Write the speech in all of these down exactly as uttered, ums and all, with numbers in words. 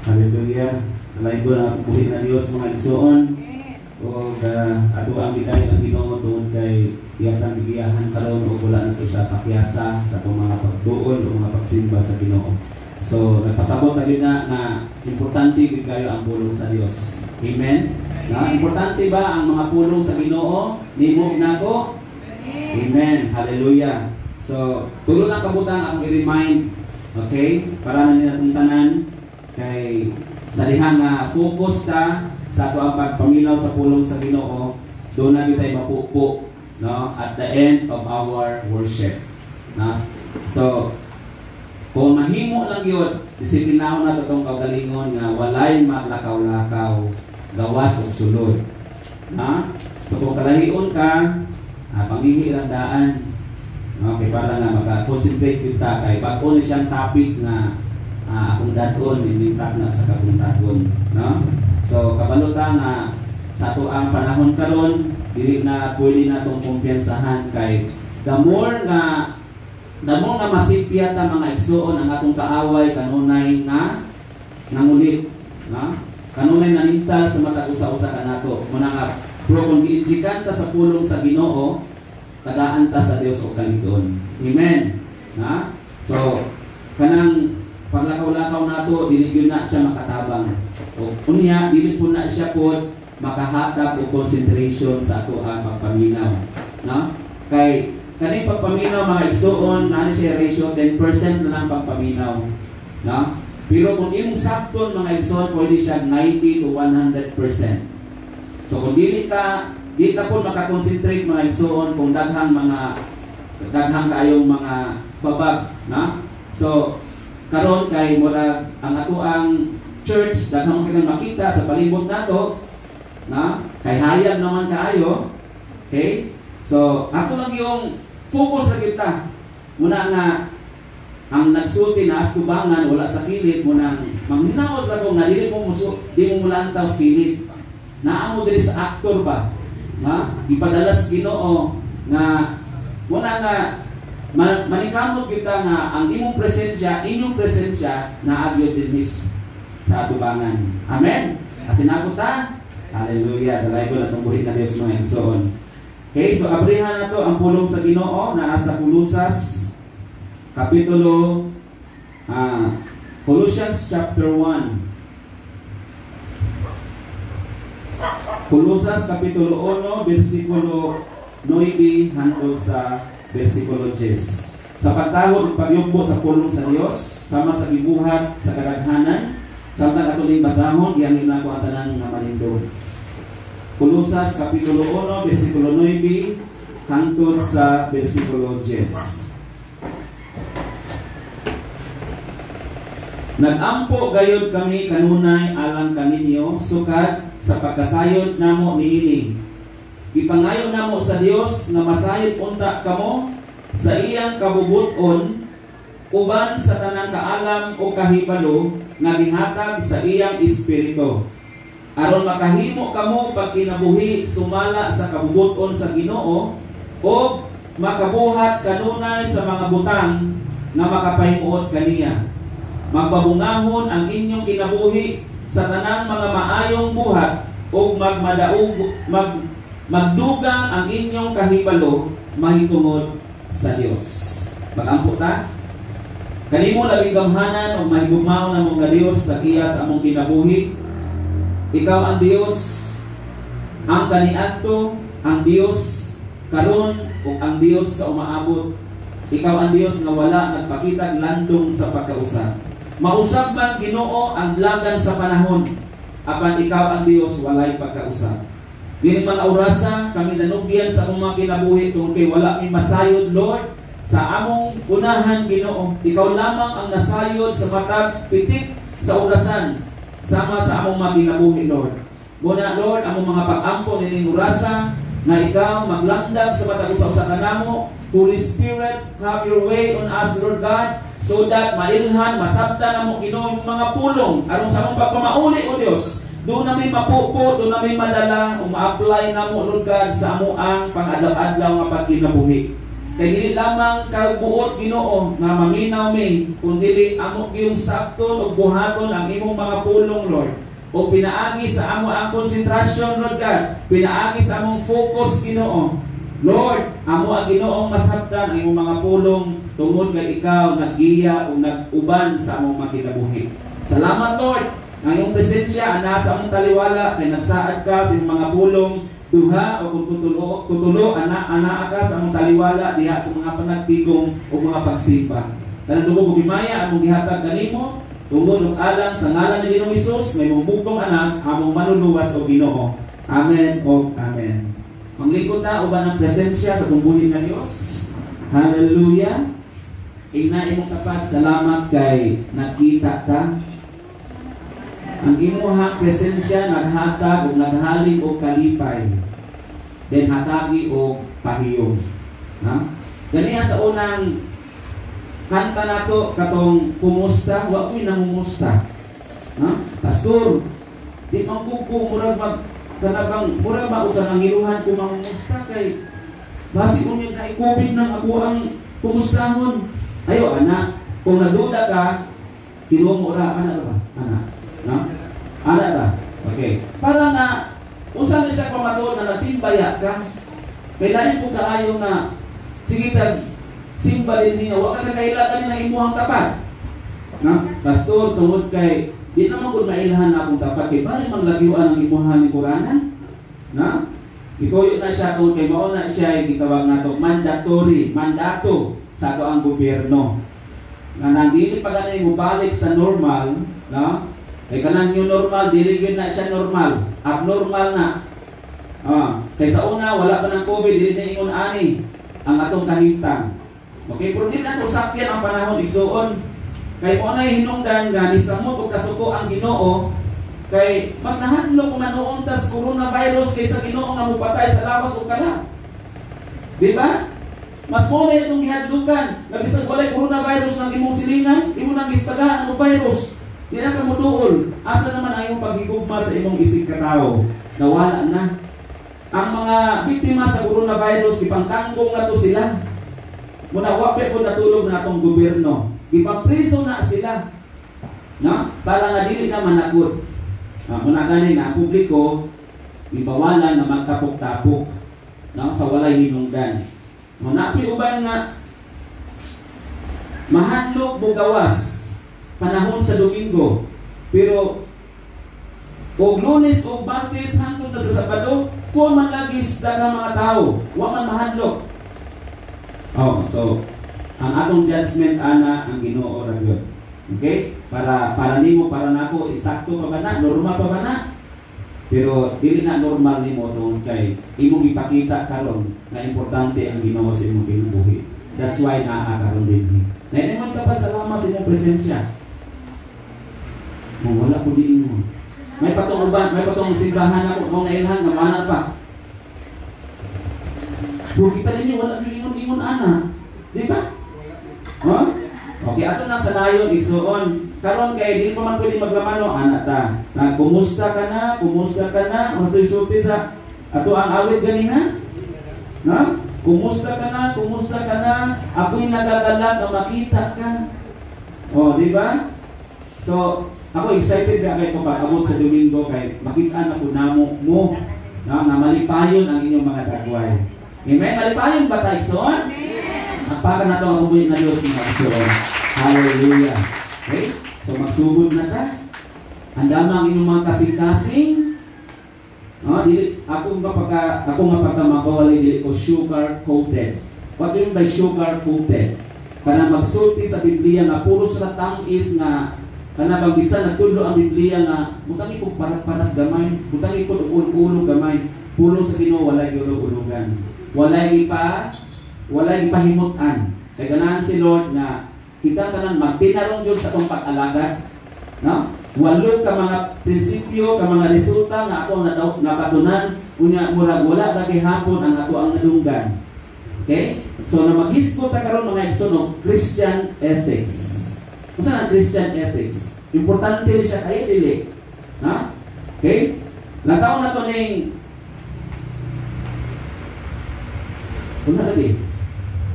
Hallelujah. Alay ko na buhi na Diyos mga igsoon. O uh, ato ang bigay ng Ginoo tungod kay iyatang gigiyahan karon o wala na to sa pakyasa sa itong mga pagduol o mga pagsimba sa Ginoo. So nagpasabot na din na, na importante gid kayo ang pulong sa Dios. Amen. Na importante ba ang mga pulong sa Ginoo? Nimo nako? Amen. Hallelujah. So tulo na kabutang ang i-remind, okay? Para na nila tanan kay sa dihang nga focus ta sa ato ang pagpaminaw sa pulong sa Ginoo, doon na tayo mapupo, no, at the end of our worship. No? So, kung mahimo lang yun, disiplinaw na itong kaugalingon nga walay maglakaw-lakaw, gawas o sulod. No? So, kung kalahion ka, ah, panghihilandaan, okay, para nga maka-concentrate kita kay bago na siyang topic na ah, akong dadon, inimtak na sa kapuntagon. No? So, kabalutan na sa ato ang panahon karon, dili na pwede na itong kumpiyansahan kay the more na the more na masipya ta mga igsoon ang atong kaaway kanunay na nangulit, na kanunay na nintal sa matag usa-usa kanato. Muna nga, pero kung giinjikan ta sa pulong sa Ginoo, tagaan ta sa Dios o kaligon. Amen. Na? So, kanang paglakaw-lakaw nato, dili gyud na siya makatabang. O unya, dili po na siya po makahatag o concentration sa ato ang pagpaminaw. No? Kay kaning pagpaminaw mga igsoon, na siya ratio ten percent na lang pagpaminaw. No? Pero kung imong sakton mga igsoon, pwede siya ninety to one hundred percent. So kung dili ka, di ka po makakonsentrate mga igsoon kung daghang mga daghang kayong mga babag. No? So, karon kay mura ang ato ang church daghang kita makita sa palibot nato na kay hayag naman kaayo. Okay? So ato lang yung focus na kita muna nga ang nagsulti na askubangan wala sa kilid muna manghinawad lang ko nga dili mo muso di mo mulantaw sa kilid na amo diri sa aktor ba nga ipadalas Ginoo nga muna nga manikamot kita nga ang imong presensya, inyong presensya na agyod dinis sa atubangan. Amen. Asinako ta. Hallelujah. Dalay ko na itong buhay na Diyos mga igsoon. Okay, so abrihan na to ang pulong sa Ginoo na nasa Kulusas kapitulo uh, Colossians chapter one. Kulusas kapitulo one bersikulo nine hangtod sa versikulo ten. Sa pagtahod pagyugbo sa pulong sa Dios sama sa gibuhat sa kadaghanan samtang ato ning basahon giangin nako ang tanan nga malindog. Kulusas kapitulo one versikulo nine hangtod sa versikulo ten. Nagampo gayud kami kanunay alang kaninyo sukad sa pagkasayod namo niini. Ipangayo namo sa Dios na masayod unta kamo sa iyang kabubuton uban sa tanang kaalam o kahibalo nga gihatag sa iyang espiritu. Aron makahimo kamo pagkinabuhi sumala sa kabubuton sa Ginoo o makabuhat kanunay sa mga butang nga makapahimuot kaniya. Magpabungahon ang inyong kinabuhi sa tanang mga maayong buhat o magmadaog mag magdugang ang inyong kahibalo mahitungod sa Dios. Magampo ta. Kanimo labing gamhanan o mahigugmaon na mong Dios tagiya sa among kinabuhi. Ikaw ang Dios, ang kaniadto, ang Dios karon o ang Dios sa umaabot. Ikaw ang Dios nga wala nagpakita landong sa pagkausa. Mausab man Ginoo ang lagan sa panahon. Apan ikaw ang Dios walay pagkausa. Dili mga orasa kami nanugyan sa among mga kinabuhi tungkol kay wala mi masayod Lord sa among unahan Ginoo. Ikaw lamang ang nasayod sa matag pitik sa orasan sama sa among mga kinabuhi Lord. Muna Lord among mga pag-ampo nining orasa na ikaw maglandag sa matag usa-usa kanamo. Holy Spirit, have your way on us Lord God so that mailhan masabtan among Ginoo mga pulong aron sa among pagpamauli o Dios. Doon namin mapupo, doon namin madala, o ma-apply na mo, Lord God, sa amo ang pang-adlaw-adlaw nga pagkinabuhi. Kay dili lamang kabuot Ginoo nga maminaw mi, kundi amo gyung sabton ug buhaton ang imong mga pulong, Lord. O pinaagi sa amo ang konsentrasyon, Lord God. Pinaagi sa among focus, Ginoo. Lord, amo ang Ginoong masabtan ang imong mga pulong tungod kay ikaw naggiya o nag-uban sa among makinabuhi. Salamat, Lord. Ang iyong presensya ana sa among taliwala kay nagsaad ka sa imong mga pulong duha o kung tutulo, tutulo ana ana ka sa among taliwala diha sa mga panagtigong o mga pagsimba. Kanang dugo ug himaya among gihatag kanimo tungod ug alang sa ngalan ni Ginoong Hesus may mumugtong anak among manluluwas o Ginoo. Amen o amen. Manglingkod na uban ang presensya sa tumbuhin nga Dios. Hallelujah. Ina imong tapat, salamat kay nakita ka. Ang imuhang presensya naghatag o naghaling o kalipay. Then hatagi o pahiyong. Ha? Ganiya sa unang kanta nato katong kumusta, wa ko'y namumusta. Ha? Pastor, di man ko ko murag mag kanabang murag ba usa nang iruhan ko mamumusta kay basi ko niya na i-COVID ng ako ang kumustahon. Ayo anak, kung naduda ka, kinuha mo ora ana ba? Ana. No? Ana ba? Okay. Para na usa na siya pamatud na natimbaya ka. Kailangan po kaayo na sige tag simba din niya, wa ka kailangan ng imuhang tapat. No? Pastor, tungod kay di naman kung mailhan na akong tapat kay bali mang lagyuan ang imuhan ni Quranan. Na? Ituyo na siya kung kay mao na siya gitawag nato mandatory, mandato sa ato ang gobyerno. Na nandili pa ganay mo balik sa normal, no? Kay kanang new normal, dili gyud na siya normal, abnormal na. Ah, kay sa una wala pa ng COVID, dili na ingon ani ang atong kahimtang. Okay, pero dili na to sakyan ang panahon igsuon. Kay mo na hinungdan nga ni samot ug kasuko ang Ginoo kay mas nahadlok kung manoon tas coronavirus kaysa Ginoo nga mupatay sa lawas ug kalat. Di ba? Mas mo na itong gihadlukan. Nabisag walay coronavirus ng imong silingan, imo nang gitagaan ang virus. Di na ka muduol. Asa naman ang imong paghigugma sa imong isig katao? Nawala na. Ang mga biktima sa coronavirus, ipangtanggong na to sila. Muna wapit po natulog na itong gobyerno. Ipapriso na sila. No? Para nga dili na manakot. Uh, muna ganin na ang publiko, ibawalan na magtapok-tapok. No? Sa walay hinungdan. Muna piuban nga, mahadlok bugawas panahon sa Domingo. Pero, kung Lunes o Martes, hangtod na sa Sabado, kung man lagis daghang mga tao, wa man mahadlok. Oh, so, ang atong judgment ana ang Ginoo ra gyud. Okay? Para para nimo para nako eksakto pa ba na, normal pa ba na? Pero dili na normal nimo tungod kay imong ipakita karon na importante ang Ginoo sa imong kinabuhi. That's why naa karon din. Naingon ka pa salamat sa imong presensya. Mo wala ko di ingon. May patong uban, may patong simbahan ako kung nailhan nga mana pa. Kung kita ninyo wala gyud ingon-ingon ana. Di ba? Huh? Okay, ato na sa nayon igsuon. Karon kay dili pa man pwede maglamano ana ta. Na kumusta ka na? Kumusta ka na? Untoy sulti sa ato ang awit ganiha? Na? Kumusta ka na? Kumusta ka na? Ako'y nagagalak na makita ka. Oh, di ba? So, ako excited na kayo pag abot sa Domingo kay makita na po namo mo na, na malipayon ang inyong mga dagway. Amen? Malipayon ba tayo igsuon? Napaka na ito ang umuwi na Diyos ng igsuon. Hallelujah. Okay? So magsugod na ta. Ang dama ang inyong mga kasing-kasing. No, dili ako nga pagka ako nga pagka makawali dili ko sugar coated. What do you mean by sugar coated? Kana magsulti sa Biblia nga puro sa tamis nga kana bang bisan nagtudlo ang Biblia nga butang ipod parat-parat gamay, butang ipod ulo-ulo gamay, puro sa Ginoo walay ulo-ulogan. Walay ipa, walay ipahimutan. Kay ganahan si Lord nga kita tanan magtinarong Dios sa atong pag-alagad. No? Walo ka mga prinsipyo, ka mga resulta nga ako na napatunan, unya murag wala ba hapon ang ato ang nadunggan. Okay? So na maghisgot ta karon mga igsoon og Christian ethics. Usa ang Christian ethics? Importante ni siya kay dili. Ha? Okay? Lataw na to ning una lagi.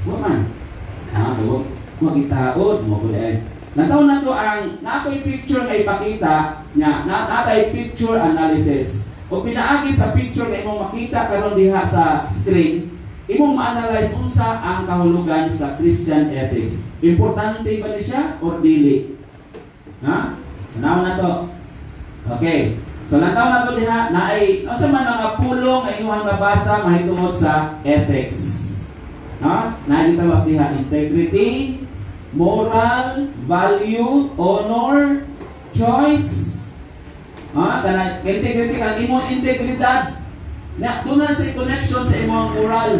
Wa man. Ah, wag wag itaod mo gud. Nataw na to ang natoy picture nga ipakita nya, na natay picture analysis. O pinaagi sa picture nga imong makita karon diha sa screen, imong ma-analyze unsa ang kahulugan sa Christian ethics. Importante ba ni siya or dili? Ha? Tanaw na to. Okay. So nataw na to diha na ay unsa man mga pulong ay inyong nabasa mahitungod sa ethics. Ha? Nakita diha integrity, moral, value, honor, choice. Ah, kana integrity kan imong integridad. Na doon na sa connection sa imong moral.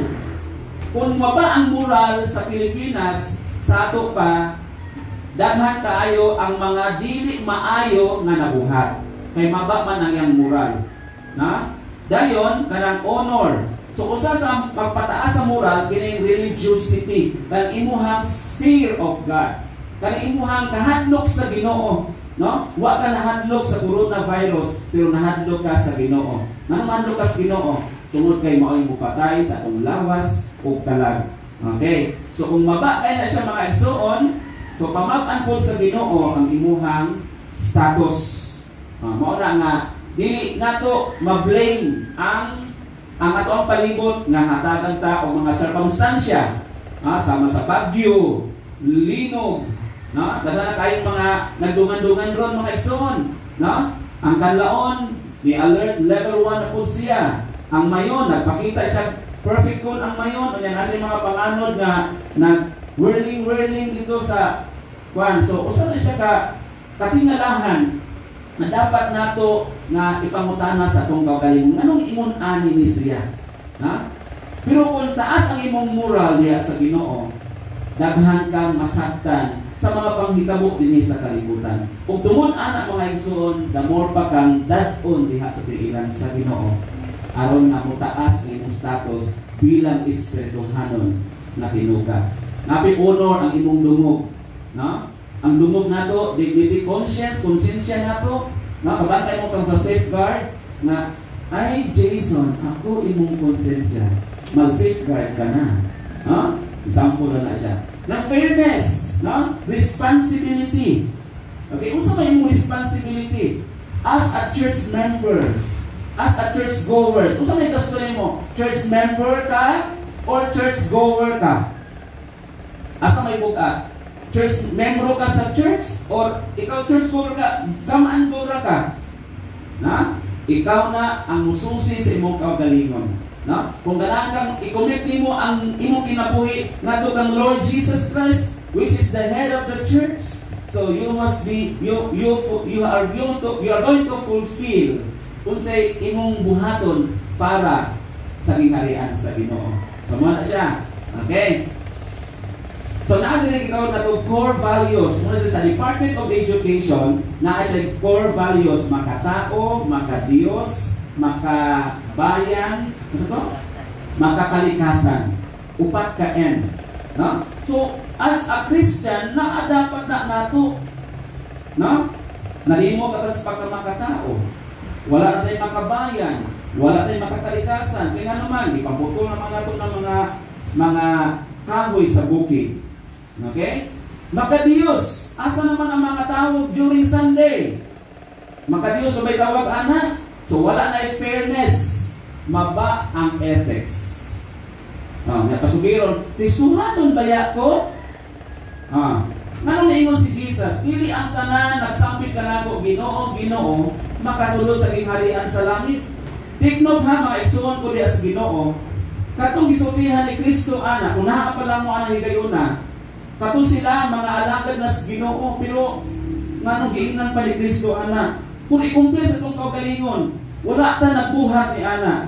Kung maba ang moral sa Pilipinas, sa ato pa daghan kaayo ang mga dili maayo nga nabuhat. Kay maba man ang iyang moral. Na? Dayon kanang honor. So usa sa pagpataas sa moral kini religiosity, kang imuhang fear of God. Kang imuhang kahadlok sa Ginoo, no? Wa ka nahadlok sa coronavirus, pero nahadlok ka sa Ginoo. Nganong mahadlok ka sa Ginoo? Tungod kay mao'y mupatay sa atong lawas o kalag. Okay? So kung maba kay na siya mga igsoon, so pamab-an pod sa Ginoo ang imuhang status. Uh, mao na nga dili nato ma-blame ang ang ato ang palibot nga hatagan ta og mga circumstansya, ha, sama sa bagyo, linog, no? Daghan na kayong mga nagdungan-dungan ron mga igsoon, no? Ang kanlaon ni alert level one na pud siya. Ang mayon nagpakita siya perfect kun ang mayon unya na siya mga panganod nga nag whirling whirling dito sa kwan. So usa na siya ka katingalahan na dapat nato nga ipangutana sa atong kaugalingon. Anong imong ani ni siya? Ha? Pero kung taas ang imong moral diha sa Ginoo, daghan kang masaktan sa mga panghitabo dinhi sa kalibutan. Ug tungod ana mga igsoon, the more pa kang dad-on diha sa tiilan sa Ginoo, aron nga mo taas ang imong status bilang espirituhanon na tinuga. Napi honor ang imong dungog, no? Ang dungog nato, dignity, conscience, konsensya nato, no? Kabantay mo kang sa safeguard na ay Jason, ako imong konsensya, mag-safeguard ka na. No? Example na na siya. Na fairness, no? Responsibility. Okay, unsa may imong responsibility as a church member, as a church goers? Unsa may gusto nimo? Church member ka or church goer ka? Asa may bugat? Church member ka sa church or ikaw church goer ka, gamaan gora ka. Na? Ikaw na ang mususi sa imong kaugalingon. Na? Kung ganahan kang i-commit nimo ang imong kinabuhi ngadto kang Lord Jesus Christ, which is the head of the church, so you must be you you you are going to you are going to fulfill unsay imong buhaton para sa gingharian sa Ginoo. So mo na siya. Okay? So naa din ikaw na to core values. Muna sa Department of Education, naa siya core values, makatao, makadiyos, makabayan, ano to? Makakalikasan. Upat ka N. No? So as a Christian, naa dapat na nato. No? Nalimo ka sa pagkamakatao. Wala na tayong makabayan, wala tayong makakalikasan. Kaya nga naman, ipaputol naman nato ng mga mga kahoy sa bukid. Okay? Makadiyos. Asa naman ang mga tawag during Sunday? Makadiyos so may tawag ana. So wala na fairness. Maba ang ethics. Ah, napasugiron, tisuhaton baya ko? Ah, anong naingon si Jesus? Dili ang tanan nagsampit ka nako Ginoo, Ginoo, makasulod sa gingharian sa langit. Take note ha mga igsoon ko diha sa Ginoo. Katong gisultihan ni Kristo ana, kung naa pa lang mo ana higayuna, katong sila mga alagad na sa Ginoo, pero nganong giingnan pa ni Kristo ana. Kung ikumpir sa itong kaugalingon, wala ta nagbuhat ni ana.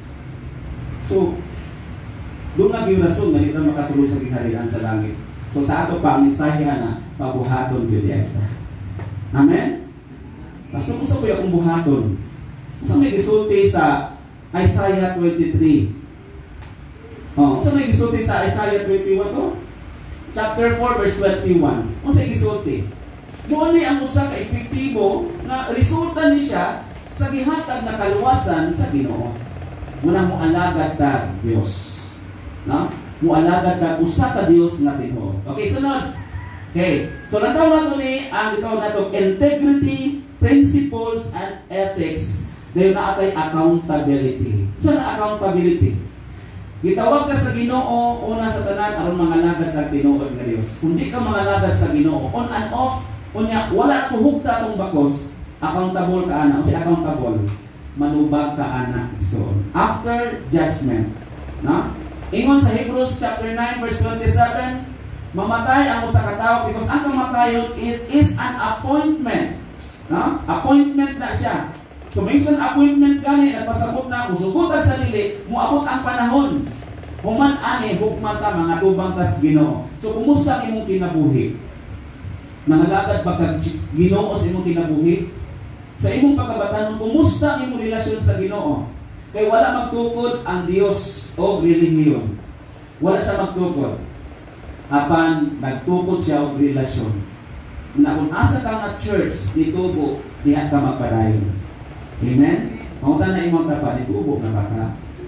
So, doon na yung rason na dito makasulod sa gingharian sa langit. So sa ato pa, ang mensahe ana, pabuhaton yun dieta. Amen? Pastor, kung sa kuya kong buhaton, kung sa may gisulti sa Isaiah twenty-three. Oh, kung sa may gisulti sa Isaiah twenty-one to? Chapter four, verse twenty-one. Kung sa gisulti, doon ay ang usa ka epektibo na resulta ni siya sa gihatag na kaluwasan sa Ginoo. Muna mo alagad ta Dios. No? mualagad ka usa ka Dios nga Ginoo. Okay, sunod. Okay. So lantaw nato ni ang ikaw nato integrity, principles and ethics. Dayon na atay accountability. So na accountability. Gitawag ka sa Ginoo una sa tanan aron mangalagad kag tinuod nga Dios. Kung di ka mangalagad sa Ginoo on and off, unya wala tuhugta atong bakos, accountable ka ana, o si accountable, manubag ka ana so after judgment. Na? Ingon sa Hebrews chapter nine verse twenty-seven, mamatay ang usa ka tawo because ang kamatayon it is an appointment. No? Appointment na siya. So minsan appointment gani nagpasabot na usugot ang sarili, moabot ang panahon. Human ani hukman ta mga tubang tas Ginoo. So kumusta imong kinabuhi? Nangalagad ba kag Ginoo sa imong kinabuhi? Sa imong pagkabatanon, kumusta ang imong relasyon sa Ginoo? Kay wala magtukod ang Dios o relihiyon. Wala siya magtukod. Apan nagtukod siya og relasyon. Na kung asa ka nga church, ditubo, diha ka magpadayon. Amen? Kung na imong tapa, ditubo na ba ka?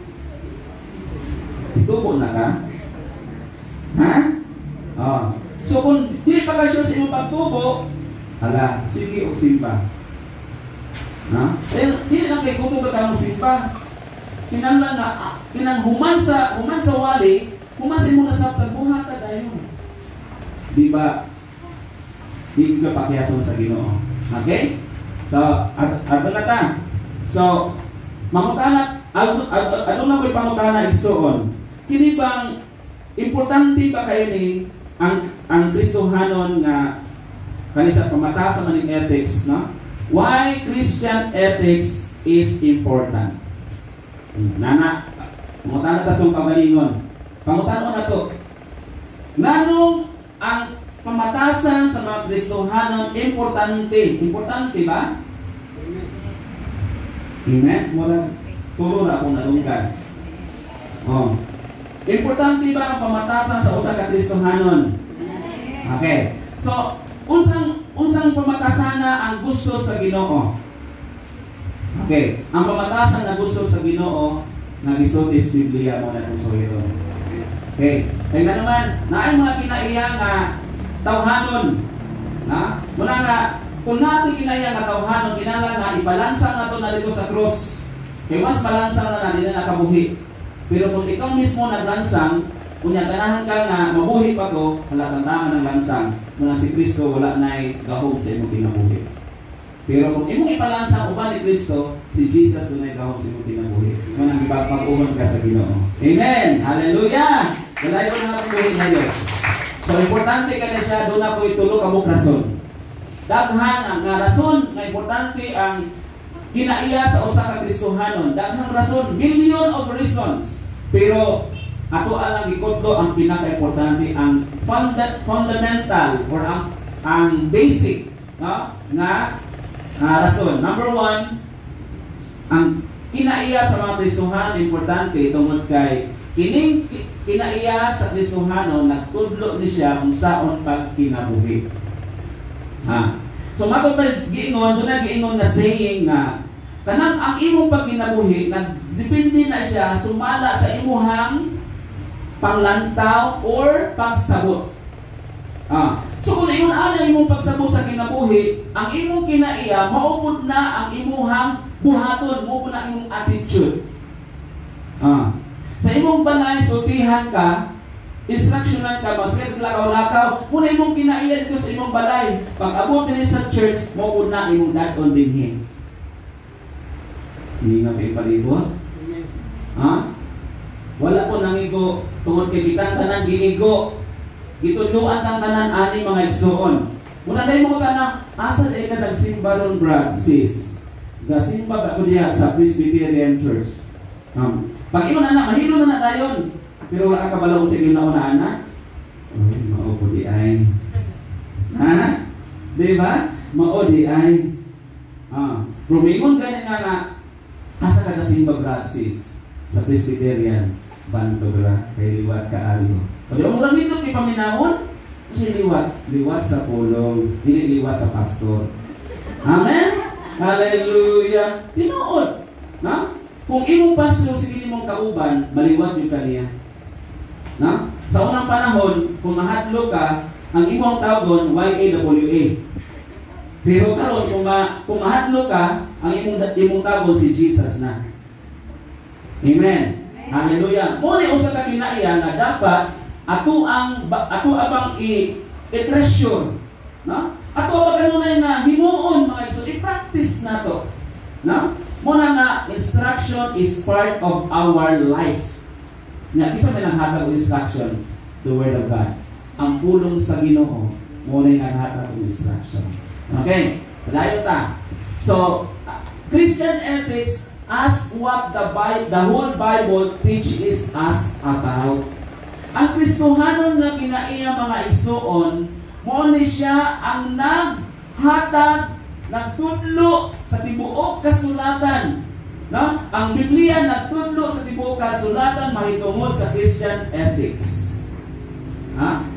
Ditubo na ka? Ha? Oh. So kung di pa ka sure sa imong pagtubo, hala, sige o simba. Ha? Eh, di lang kay kutubo ka mo simba. Kinanglan na, kinang human sa, human sa wali, human sa imong nasabtan, buhata dayon. Di ba? Di ka pakyason sa Ginoo. Okay? So, ato na ta. So, mangutana, ano na ko'y pangutana igsoon? Kini bang importante ba kayo ni ang ang Kristohanon nga kanisa pamataas man ning ethics, no? Why Christian ethics is important? Nana, mangutana ta tong pagalingon. Pangutana na to. Nganong ang pamatasan sa mga Kristohanon importante? Importante ba? Amen? Mura, tulo na akong nalungkad. Oh. Importante ba ang pamatasan sa usa ka Kristohanon? Okay. So, unsang unsang pamatasan na ang gusto sa Ginoo? Okay. Ang pamatasan na gusto sa Ginoo na gisulti sa Biblia mo na itong suhiro. Okay. Kaya nga naman, naay mga kinaiya nga tawhanon. Na? Muna nga, kung natin kinaya nga tawhanon, kinala nga ibalansa na ito na dito sa cross. Kaya mas balansang na na dito nakabuhi. Pero kung ikaw mismo naglansang, kung ganahan ka nga mabuhi pa ko, halatantangan ng lansang, muna si Kristo wala na'y gahog sa imong kinabuhi. Pero kung imong ipalansang uban ni Kristo, si Jesus doon ay gahog sa imong kinabuhi. Kung nang ipagpag-uhon ka sa Ginoo. Amen! Hallelujah! Galayo na ang buhi na Diyos. So, importante ka na siya, doon ako itulo kamong rason. Daghang nga rason nga importante ang kinaiya sa usa ka Kristohanon. Daghang rason, million of reasons. Pero ato alang gikudlo ang pinaka-importante, ang funda fundamental or ang ang basic, no, nga uh, rason. Number one, ang kinaiya sa mga Kristohanon importante tungod kay kining kinaiya sa Kristohanon nagtudlo ni siya kung saon pag kinabuhi. Ha. So mato pa giingon, doon na giingon na saying nga kanang ang imong pagkinabuhi nagdepende na siya sumala sa imuhang panglantaw or pagsabot. Ah. So kung ingon ana imong pagsabot sa kinabuhi, ang imong kinaiya maupod na ang imuhang buhaton, maupod na ang imong attitude. Ah. Sa imong balay sultihan ka, instructionan ka, basket lakaw-lakaw, muna imong kinaiya dito sa imong balay. Pag abot din sa church, maupod na imong daton dinhi. Hindi nga kayo palibot? Ha? Wala ko nangigo tungod kay kitang tanan giigo. Gitudluan ang tanan ani mga igsoon. Muna dahil mo ka na, asa na ka nagsimba ron, brad, sis? Gasimba ba ko diya sa Presbyterian Church? Um, pag imo na na, mahilo na na dayon. Pero wala ka balaw sa inyo na unaan na? Uy, mao po di ay. Ha? Diba? Mao di ay. Ah, rumingon ganyan nga nga, asa ka kasimba, brad, sis? Sa Presbyterian, banto bra, kay liwat ka ari. O di ba mo lang dito kay paminahon? Kasi liwat, liwat sa pulong, hindi liwat sa pastor. Amen? Hallelujah! Tinuod. Na? Kung imong pastor sige mong kauban, maliwat yung kaniya. Na? Sa unang panahon, kung mahadlo ka, ang imong tawgon Y A W A. Pero karon kung ma kung mahadlo ka, ang imong imong tawgon si Jesus na. Amen. Hallelujah. Mo ni usa ka kinaiya nga dapat ato ang ato abang i i-treasure, no? Ato ba kanunay na himuon mga igsoon, i-practice nato. No? Mo na nga instruction is part of our life. Nya kisa may nanghatag og instruction, the word of God. Ang pulong sa Ginoo mo na nanghatag og instruction. Okay? Padayon ta. So, Christian ethics as what the Bible, the whole Bible teaches us about. Ang Kristohanon na kinaiya mga igsoon, mo ni siya ang naghatag, nagtudlo sa tibuok kasulatan. No? Ang Biblia nagtudlo sa tibuok kasulatan mahitungod sa Christian ethics. Ha?